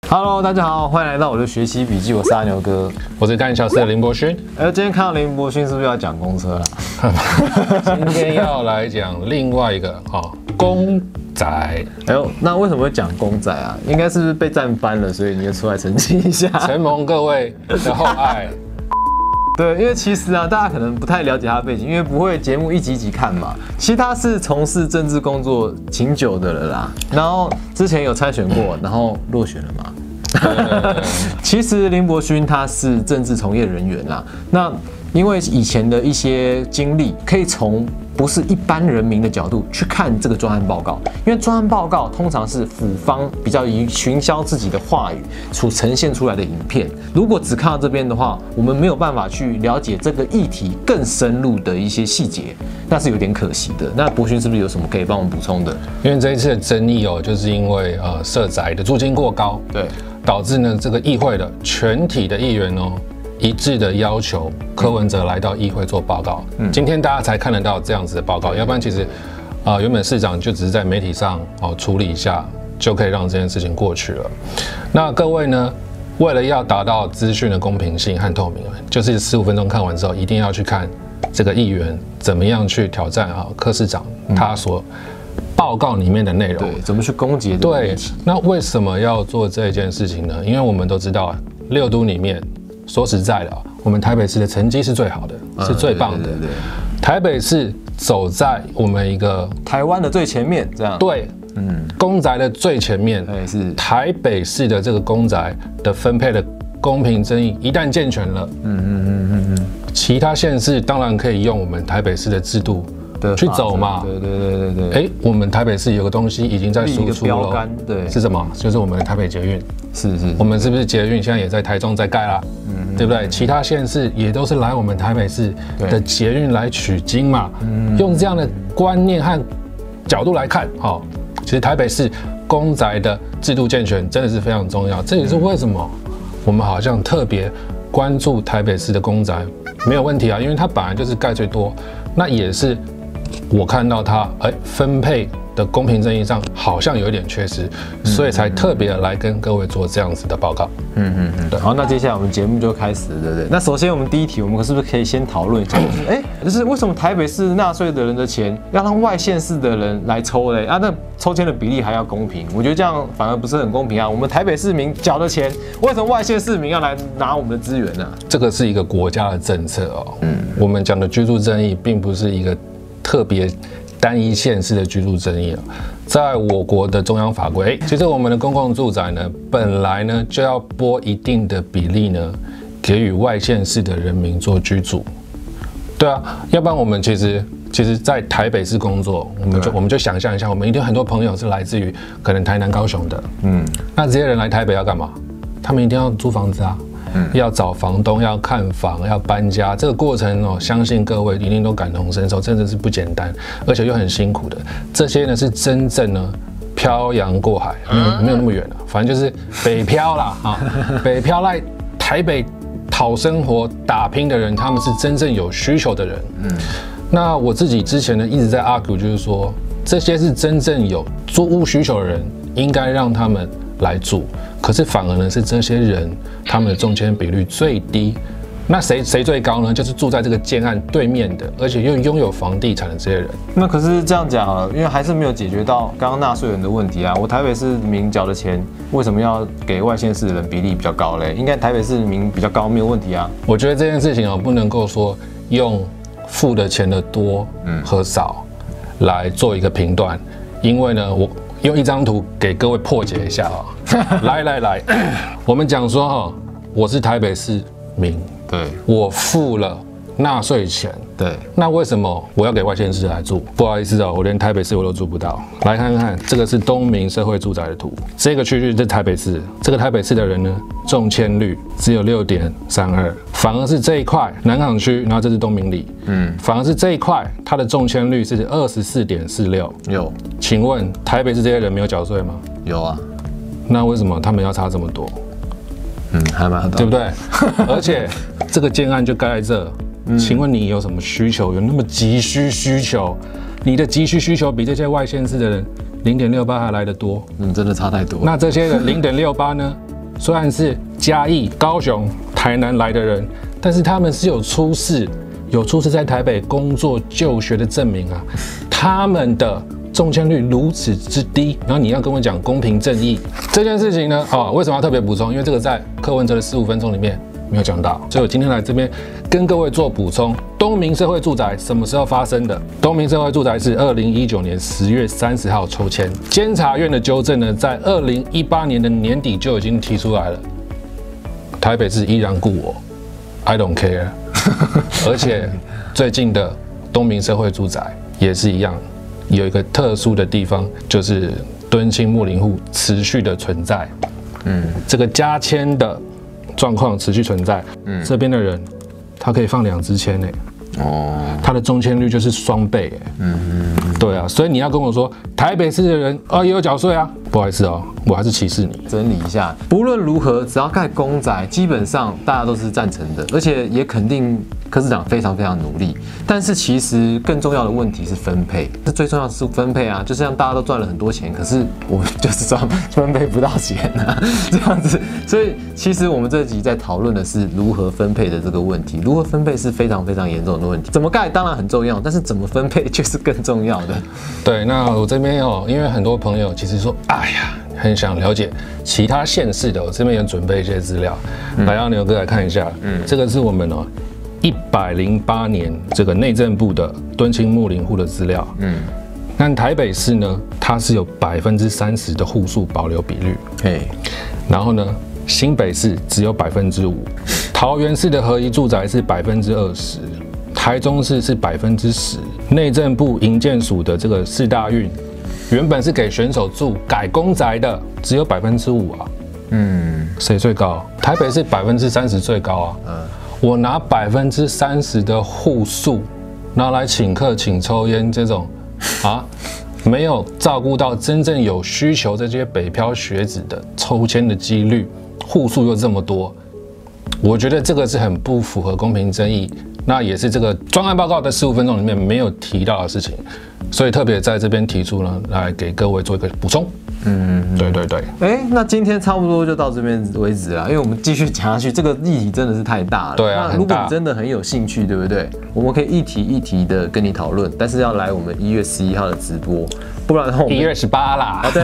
Hello， 大家好，欢迎来到我的学习笔记，我是阿牛哥， 我是干小事的林博勋。 今天看到林博勋是不是要讲公车啦？ 今天要来讲另外一个公仔。 那为什么会讲公仔啊？应该是不是被战翻了，所以你就出来澄清一下。 承蒙各位的厚爱。 对，因为其实啊，大家可能不太了解他的背景，因为不会节目一集一集看嘛。其实他是从事政治工作挺久的了啦，然后之前有参选过，然后落选了嘛。其实林博勋他是政治从业人员啦，那因为以前的一些经历，可以从不是一般人民的角度去看这个专案报告，因为专案报告通常是府方比较以行销自己的话语所呈现出来的影片。如果只看到这边的话，我们没有办法去了解这个议题更深入的一些细节，那是有点可惜的。那博勋是不是有什么可以帮我们补充的？ 因为这一次的争议就是因为社宅的租金过高， 对， 导致呢这个议会的全体的议员一致的要求柯文哲来到议会做报告。今天大家才看得到这样子的报告，要不然其实原本市长就只是在媒体上处理一下，就可以让这件事情过去了。那各位呢，为了要达到资讯的公平性和透明，就是15分钟看完之后，一定要去看这个议员怎么样去挑战柯市长他所报告里面的内容， 对，怎么去攻击？ 对，那为什么要做这件事情呢？因为我们都知道6都里面，说实在的，我们台北市的成绩是最好的，是最棒的。对，台北市走在我们一个台湾的最前面，这样。 对，公宅的最前面， 是台北市的这个公宅的分配的公平正义一旦健全了，其他县市当然可以用我们台北市的制度去走嘛。对。我们台北市有个东西已经在输出了， 对， 是什么？就是我们的台北捷运。 是。 我们是不是捷运现在也在台中在盖啦？对不对？其他县市也都是来我们台北市的捷运来取经嘛。用这样的观念和角度来看，其实台北市公宅的制度健全真的是非常重要。这也是为什么我们好像特别关注台北市的公宅没有问题啊，因为它本来就是盖最多，那也是我看到它分配的公平正义上好像有一点缺失，所以才特别来跟各位做这样子的报告。 对。好，那接下来我们节目就开始了，对不对？那首先我们第一题，我们是不是可以先讨论一下，就是为什么台北市纳税的人的钱要让外县市的人来抽嘞？那抽签的比例还要公平？我觉得这样反而不是很公平啊！我们台北市民缴的钱，为什么外县市民要来拿我们的资源呢？ 这个是一个国家的政策我们讲的居住正义，并不是一个特别单一县市的居住争议在我国的中央法规，其实我们的公共住宅呢，本来呢就要拨一定的比例呢，给予外县市的人民做居住。对啊，要不然我们其实在台北市工作，我们就想象一下，我们一定很多朋友是来自于可能台南、高雄的，那这些人来台北要干嘛？他们一定要租房子啊。要找房东，要看房，要搬家，这个过程相信各位一定都感同身受，真的是不简单，而且又很辛苦的。这些呢是真正呢漂洋过海，没有那么远了，反正就是北漂啦北漂来台北讨生活、打拼的人，他们是真正有需求的人。那我自己之前呢一直在 argue， 就是说这些是真正有租屋需求的人，应该让他们来住。可是反而呢是这些人他们的中签比率最低，那谁最高呢？就是住在这个建案对面的，而且又拥有房地产的这些人。 那可是这样讲好了，因为还是没有解决到刚刚纳税人的问题啊。我台北市民缴的钱，为什么要给外县市的人比例比较高嘞？应该台北市民比较高没有问题啊。 我觉得这件事情不能够说用付的钱的多和少来做一个评断，因为呢我用一张图给各位破解一下来，我们讲说我是台北市民， 对， 我付了纳税钱， 对， 那为什么我要给外县市来住？不好意思我连台北市我都住不到。来看看，这个是东明社会住宅的图，这个区域是台北市，这个台北市的人呢，中签率只有6.32，反而是这一块南港区，然后这是东明里，反而是这一块它的中签率是24.46。 有， 请问台北市这些人没有缴税吗？ 有啊， 那为什么他们要差这么多？ 还蛮对不对？而且这个建案就盖在这，请问你有什么需求？有那么急需求？你的急需求比这些外县市的人0.68还来得多？ 真的差太多。 那这些人0.68呢？ 虽然是嘉义、高雄、台南来的人，但是他们是有出世在台北工作就学的证明啊，他们的中签率如此之低，然后你要跟我讲公平正义这件事情呢？为什么要特别补充？因为这个在柯文哲的15分钟里面没有讲到，所以我今天来这边跟各位做补充。东明社会住宅什么时候发生的？东明社会住宅是2019年10月30号抽签，监察院的纠正呢，在2018年的年底就已经提出来了，台北市依然故我 ，I don't care 。而且最近的东明社会住宅也是一样。有一个特殊的地方，就是敦亲睦邻户持续的存在，这个加签的状况持续存在，这边的人他可以放2支签他的中签率就是双倍对啊，所以你要跟我说台北市的人也有缴税啊，不好意思我还是歧视你。 整理一下，不论如何，只要盖公宅，基本上大家都是赞成的，而且也肯定柯市长非常非常努力。但是其实更重要的问题是分配，这最重要的是分配啊，就是让大家都赚了很多钱，可是我们就是分配不到钱这样子。所以其实我们这集在讨论的是如何分配的这个问题，如何分配是非常非常严重的问题。怎么盖当然很重要，但是怎么分配却是更重要的。 对，那我这边因为很多朋友其实说，哎呀，很想了解其他县市的，我这边有准备一些资料，来让牛哥来看一下。这个是我们108年这个内政部的敦亲睦邻户的资料。那台北市呢，它是有30%的户数保留比率。然后呢，新北市只有5%，桃园市的合宜住宅是20%，台中市是10%。内政部营建署的这个市大运，原本是给选手住改公宅的，只有5%啊。谁最高？台北市30%最高啊。我拿30%的户数拿来请客请抽烟这种没有照顾到真正有需求这些北漂学子的抽签的几率，户数又这么多，我觉得这个是很不符合公平正义，那也是这个专案报告的15分钟里面没有提到的事情，所以特别在这边提出呢，来给各位做一个补充。对。 那今天差不多就到这边为止了，因为我们继续讲下去，这个议题真的是太大了。 对啊， 那如果你真的很有兴趣，对不对？我们可以一题一题的跟你讨论，但是要来我们1月11号的直播，不然的话 1月18啦。 对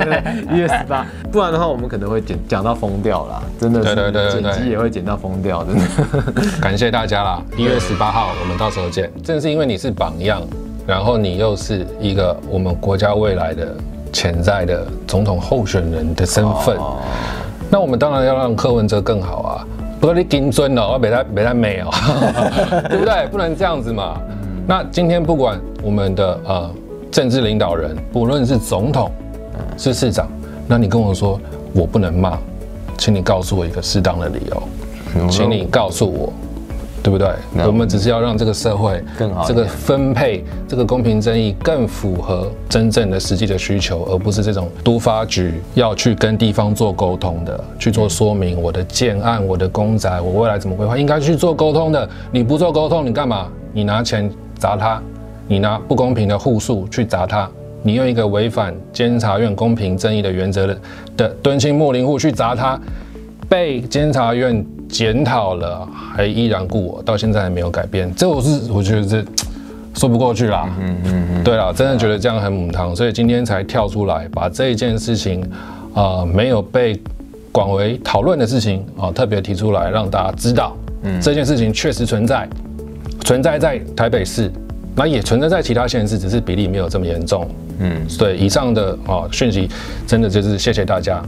，1月18，不然的话我们可能会讲到疯掉啦，真的是剪辑也会剪到疯掉，真的。 感谢大家啦，1月18号我们到时候见。正是因为你是榜样，然后你又是一个我们国家未来的潜在的总统候选人的身份，那我们当然要让柯文哲更好啊！不过你金尊我没他美对不对？不能这样子嘛。那今天不管我们的政治领导人，不论是总统是市长，那你跟我说我不能骂，请你告诉我一个适当的理由，请你告诉我。对不对？我们只是要让这个社会更好， 这个分配、这个公平正义更符合真正的实际的需求，而不是这种都发局要去跟地方做沟通的，去做说明我的建案、我的公宅、我未来怎么规划，应该去做沟通的。你不做沟通，你干嘛？你拿钱砸他，你拿不公平的户数去砸他，你用一个违反监察院公平正义的原则的敦亲睦邻户去砸他，被监察院检讨了，还依然故我，到现在还没有改变，这我觉得这说不过去啦。对啦，真的觉得这样很母汤，所以今天才跳出来把这一件事情，没有被广为讨论的事情特别提出来，让大家知道，这件事情确实存在在台北市，那也存在在其他县市，只是比例没有这么严重。对，以上的讯息，真的就是谢谢大家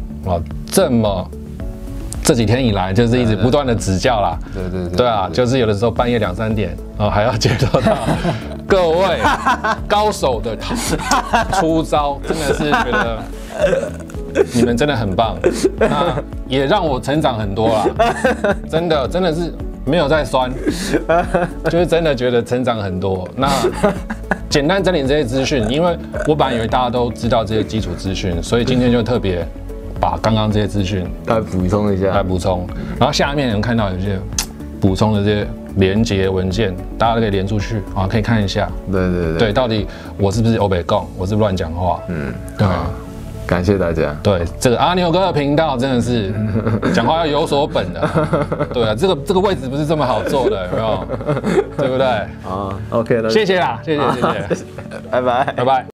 这几天以来就是一直不断的指教啦，对啊，就是有的时候半夜2、3点还要接受到各位高手的出招，真的是觉得你们真的很棒，那也让我成长很多啦，真的是没有在酸，就是真的觉得成长很多。那简单整理这些资讯，因为我本来以为大家都知道这些基础资讯，所以今天就特别把刚刚这些资讯来补充一下， 然后下面能看到有些补充的这些连结文件，大家都可以连出去可以看一下。对，到底我是不是欧北共，我是不是乱讲话？对。 感谢大家。 对，这个阿牛哥的频道真的是讲话要有所本的。对啊，这个位置不是这么好坐的，有没有？对不对？ OK 了， 谢谢啦，谢谢， 拜拜， 拜拜。